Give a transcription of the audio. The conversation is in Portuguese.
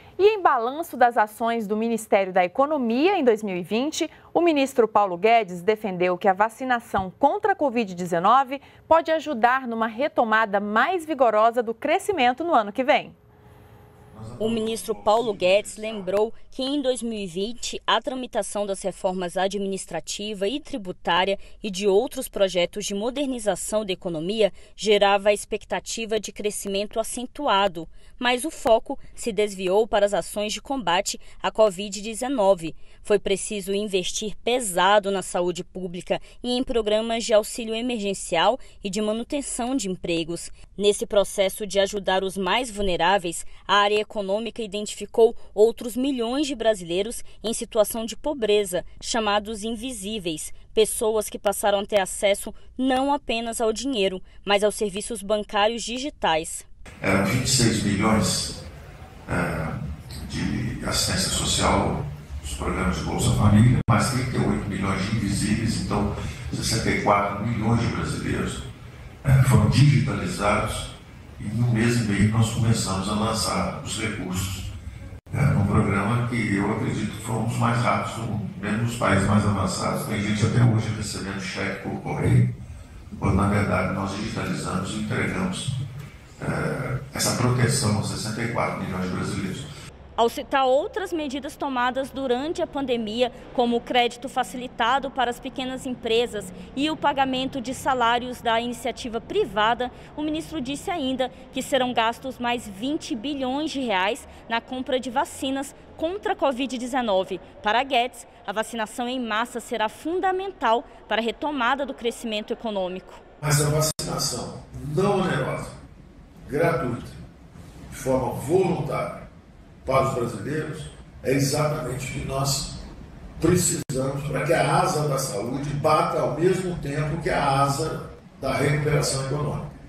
E em balanço das ações do Ministério da Economia em 2020, o ministro Paulo Guedes defendeu que a vacinação contra a Covid-19 pode ajudar numa retomada mais vigorosa do crescimento no ano que vem. O ministro Paulo Guedes lembrou que em 2020 a tramitação das reformas administrativa e tributária e de outros projetos de modernização da economia gerava a expectativa de crescimento acentuado, mas o foco se desviou para as ações de combate à Covid-19. Foi preciso investir pesado na saúde pública e em programas de auxílio emergencial e de manutenção de empregos. Nesse processo de ajudar os mais vulneráveis, a área econômica identificou outros milhões de brasileiros em situação de pobreza, chamados invisíveis, pessoas que passaram a ter acesso não apenas ao dinheiro, mas aos serviços bancários digitais. Eram 26 milhões de assistência social, os programas de Bolsa Família, mais 38 milhões de invisíveis, então 64 milhões de brasileiros foram digitalizados. E em um mês e meio nós começamos a lançar os recursos num programa que eu acredito que foi um dos mais rápidos, mesmo nos países mais avançados. Tem gente até hoje recebendo cheque por correio, quando na verdade nós digitalizamos e entregamos essa proteção aos 64 milhões de brasileiros. Ao citar outras medidas tomadas durante a pandemia, como o crédito facilitado para as pequenas empresas e o pagamento de salários da iniciativa privada, o ministro disse ainda que serão gastos mais 20 bilhões de reais na compra de vacinas contra a Covid-19. Para Guedes, a vacinação em massa será fundamental para a retomada do crescimento econômico. Mas a vacinação não onerosa, gratuita, de forma voluntária, para os brasileiros, é exatamente o que nós precisamos para que a asa da saúde bata ao mesmo tempo que a asa da recuperação econômica.